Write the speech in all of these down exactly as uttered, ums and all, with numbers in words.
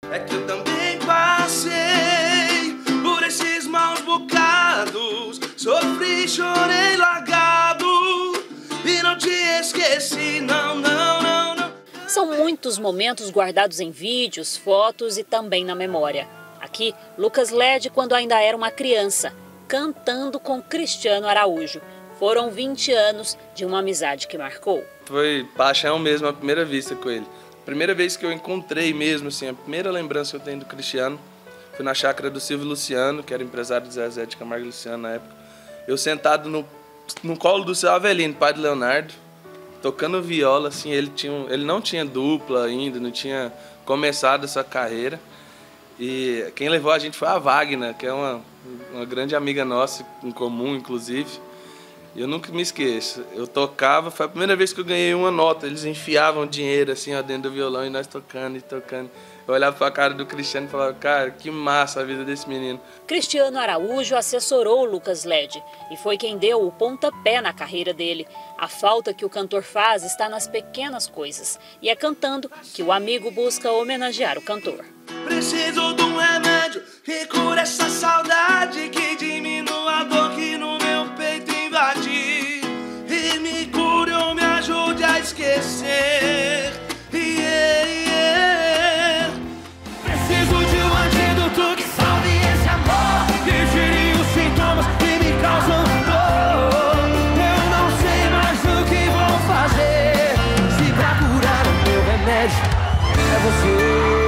É que eu também passei por esses maus bocados, sofri, chorei largado e não te esqueci, não, não, não, não. São muitos momentos guardados em vídeos, fotos e também na memória. Aqui, Lucas Lede quando ainda era uma criança, cantando com Cristiano Araújo. Foram vinte anos de uma amizade que marcou. Foi paixão mesmo, a primeira vista com ele. A primeira vez que eu encontrei mesmo, assim, a primeira lembrança que eu tenho do Cristiano foi na chácara do Silvio Luciano, que era empresário do Zezé de Camargo e Luciano na época. Eu sentado no, no colo do seu Avelino, pai de Leonardo, tocando viola, assim, ele, tinha, ele não tinha dupla ainda, não tinha começado essa carreira. E quem levou a gente foi a Wagner, que é uma, uma grande amiga nossa, em comum, inclusive. E eu nunca me esqueço. Eu tocava, foi a primeira vez que eu ganhei uma nota. Eles enfiavam dinheiro assim, ó, dentro do violão e nós tocando e tocando. Eu olhava para a cara do Cristiano e falava, cara, que massa a vida desse menino. Cristiano Araújo assessorou Lucas Lede e foi quem deu o pontapé na carreira dele. A falta que o cantor faz está nas pequenas coisas. E é cantando que o amigo busca homenagear o cantor. Preciso de um remédio que cure essa saudade, que diminua a dor que no meu peito invade e me cure ou me ajude a esquecer. Yeah, yeah. Preciso de um antídoto que salve esse amor, que tire os sintomas que me causam dor. Eu não sei mais o que vou fazer, se pra curar o meu remédio é você.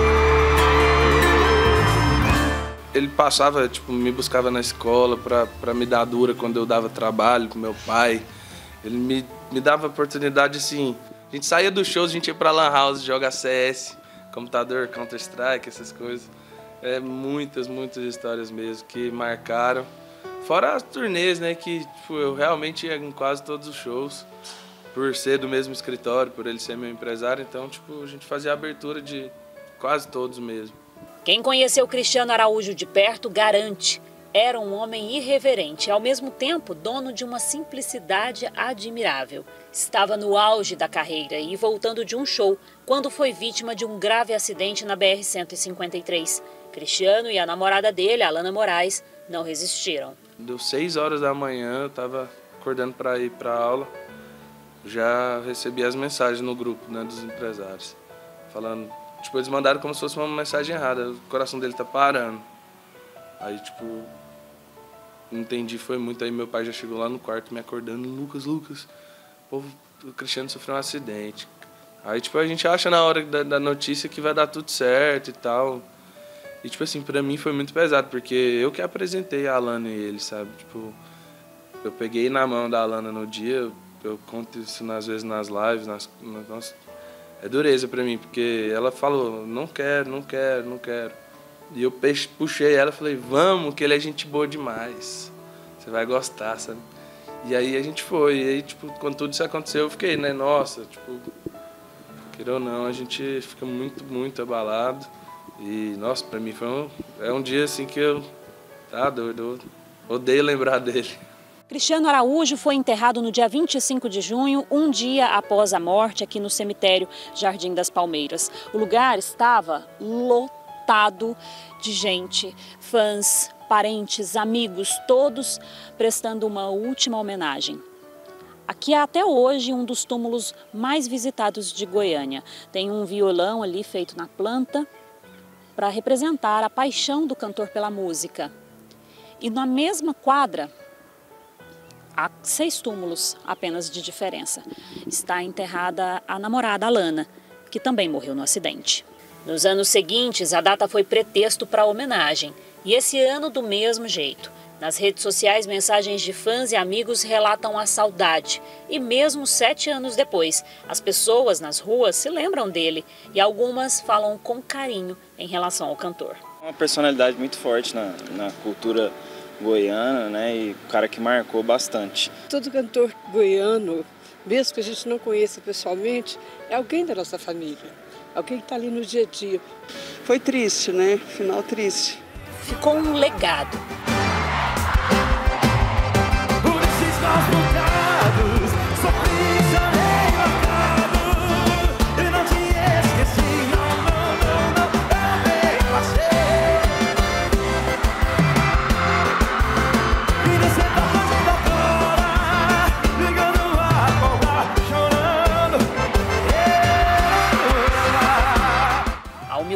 Ele passava, tipo, me buscava na escola pra, pra me dar dura quando eu dava trabalho com meu pai. Ele me, me dava oportunidade, assim... A gente saía dos shows, a gente ia pra Lan House jogar C S, computador, Counter-Strike, essas coisas. É muitas, muitas histórias mesmo que marcaram. Fora as turnês, né, que tipo, eu realmente ia em quase todos os shows. Por ser do mesmo escritório, por ele ser meu empresário. Então, tipo, a gente fazia a abertura de quase todos mesmo. Quem conheceu Cristiano Araújo de perto garante. Era um homem irreverente e, ao mesmo tempo, dono de uma simplicidade admirável. Estava no auge da carreira e voltando de um show quando foi vítima de um grave acidente na B R cento e cinquenta e três. Cristiano e a namorada dele, Alana Moraes, não resistiram. Deu seis horas da manhã, eu estava acordando para ir para a aula. Já recebi as mensagens no grupo, né, dos empresários, falando... Tipo, eles mandaram como se fosse uma mensagem errada. O coração dele tá parando. Aí, tipo, não entendi, foi muito. Aí meu pai já chegou lá no quarto me acordando. Lucas, Lucas, pô, o Cristiano sofreu um acidente. Aí, tipo, a gente acha na hora da, da notícia que vai dar tudo certo e tal. E, tipo assim, pra mim foi muito pesado, porque eu que apresentei a Alana e ele, sabe? Tipo, eu peguei na mão da Alana no dia, eu, eu conto isso às vezes nas lives, nas... nas É dureza pra mim, porque ela falou, não quero, não quero, não quero. E eu puxei ela e falei, vamos, que ele é gente boa demais. Você vai gostar, sabe? E aí a gente foi. E aí, tipo, quando tudo isso aconteceu, eu fiquei, né? Nossa, tipo, queira ou não, a gente fica muito, muito abalado. E, nossa, pra mim foi um, é um dia assim que eu, tá doido, eu odeio lembrar dele. Cristiano Araújo foi enterrado no dia vinte e cinco de junho, um dia após a morte, aqui no cemitério Jardim das Palmeiras. O lugar estava lotado de gente, fãs, parentes, amigos, todos prestando uma última homenagem. Aqui é até hoje um dos túmulos mais visitados de Goiânia. Tem um violão ali feito na planta para representar a paixão do cantor pela música. E na mesma quadra, há seis túmulos apenas de diferença. Está enterrada a namorada Alana, que também morreu no acidente. Nos anos seguintes, a data foi pretexto para a homenagem. E esse ano do mesmo jeito. Nas redes sociais, mensagens de fãs e amigos relatam a saudade. E mesmo sete anos depois, as pessoas nas ruas se lembram dele. E algumas falam com carinho em relação ao cantor. Uma personalidade muito forte na, na cultura goiana, né, e o cara que marcou bastante. Todo cantor goiano, mesmo que a gente não conheça pessoalmente, é alguém da nossa família, alguém que está ali no dia a dia. Foi triste, né? Final triste. Ficou um legado.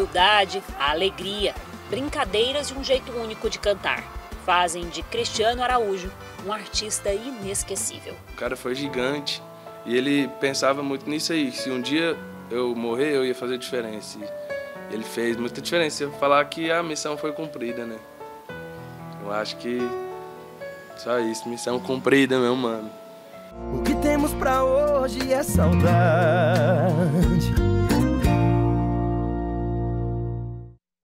humildade, a alegria, brincadeiras e um jeito único de cantar fazem de Cristiano Araújo um artista inesquecível. O cara foi gigante e ele pensava muito nisso aí, se um dia eu morrer eu ia fazer diferença. E ele fez muita diferença, eu falar que a missão foi cumprida, né? Eu acho que só isso, missão cumprida, meu mano. O que temos pra hoje é saudade.